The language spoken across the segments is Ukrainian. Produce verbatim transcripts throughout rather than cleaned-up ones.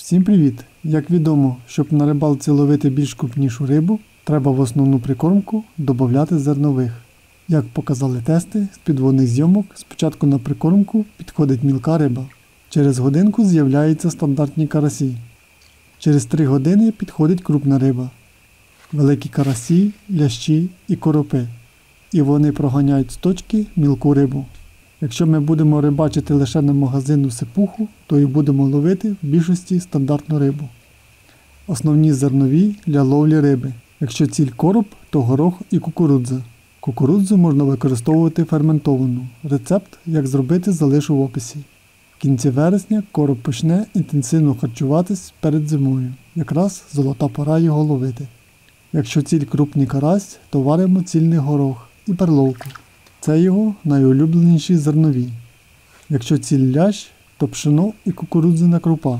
Всім привіт! Як відомо, щоб на рибалці ловити більш крупнішу рибу, треба в основну прикормку додати зернових. Як показали тести з підводних зйомок, спочатку на прикормку підходить мілка риба. Через годинку з'являються стандартні карасі. Через три години підходить крупна риба. Великі карасі, лящі і коропи. І вони проганяють з точки мілку рибу. Якщо ми будемо рибачити лише на магазинну сипуху, то і будемо ловити в більшості стандартну рибу. Основні зернові для ловлі риби. Якщо ціль короб, то горох і кукурудза. Кукурудзу можна використовувати ферментовану. Рецепт, як зробити, залишу в описі. В кінці вересня короб почне інтенсивно харчуватись перед зимою. Якраз золота пора його ловити. Якщо ціль крупний карась, то варимо цільний горох і перловку. Це його найулюбленіші зернові. Якщо ціль лящ, то пшено і кукурудзяна крупа.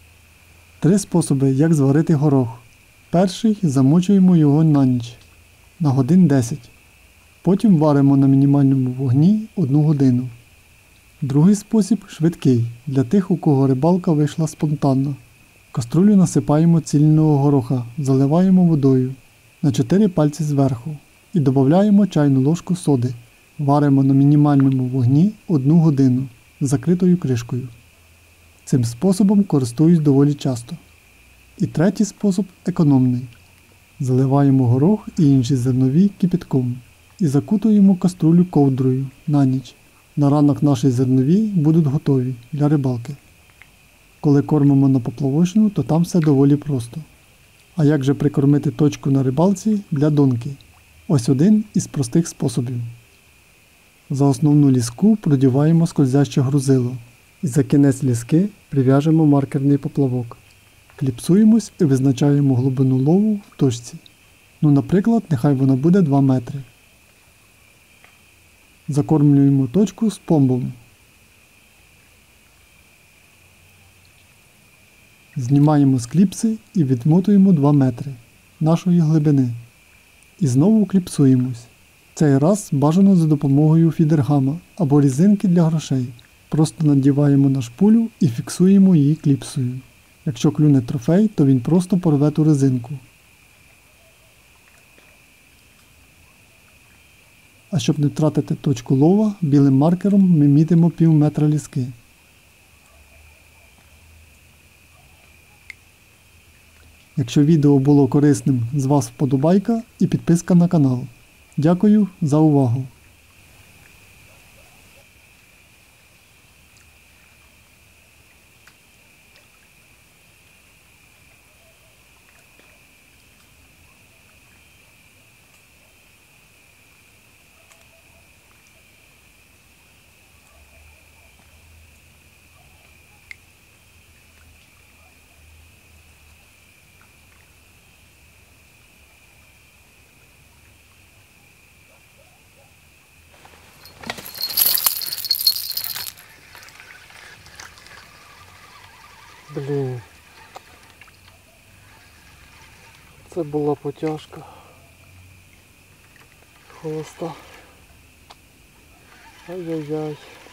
Три способи, як зварити горох. Перший – замочуємо його на ніч, на годин десять. Потім варимо на мінімальному вогні одну годину. Другий спосіб – швидкий, для тих, у кого рибалка вийшла спонтанно. В каструлю насипаємо цільного гороха, заливаємо водою на чотири пальці зверху і додаємо чайну ложку соди. Варимо на мінімальному вогні одну годину з закритою кришкою. Цим способом користуюсь доволі часто. І третій спосіб економний. Заливаємо горох і інші зернові кипятком і закутуємо каструлю ковдрою на ніч. На ранок наші зернові будуть готові для рибалки. Коли кормимо на поплавочну, то там все доволі просто. А як же прикормити точку на рибалці для донки? Ось один із простих способів. За основну ліску продіваємо скользяще грузило і за кінець ліски прив'яжемо маркерний поплавок. Кліпсуємось і визначаємо глибину лову в точці. Ну, наприклад, нехай вона буде два метри. Закормлюємо точку з помбом. Знімаємо з кліпси і відмотуємо два метри нашої глибини. І знову кліпсуємось. Цей раз бажано за допомогою фідергама або різинки для грошей. Просто надіваємо на шпулю і фіксуємо її кліпсою. Якщо клюне трофей, то він просто порве ту резинку. А щоб не втратити точку лова, білим маркером ми мітимо пів метра ліски. Якщо відео було корисним, з вас вподобайка і підписка на канал. Дякую за увагу! Блін, це була потяжка холоста. Ай-яй-яй.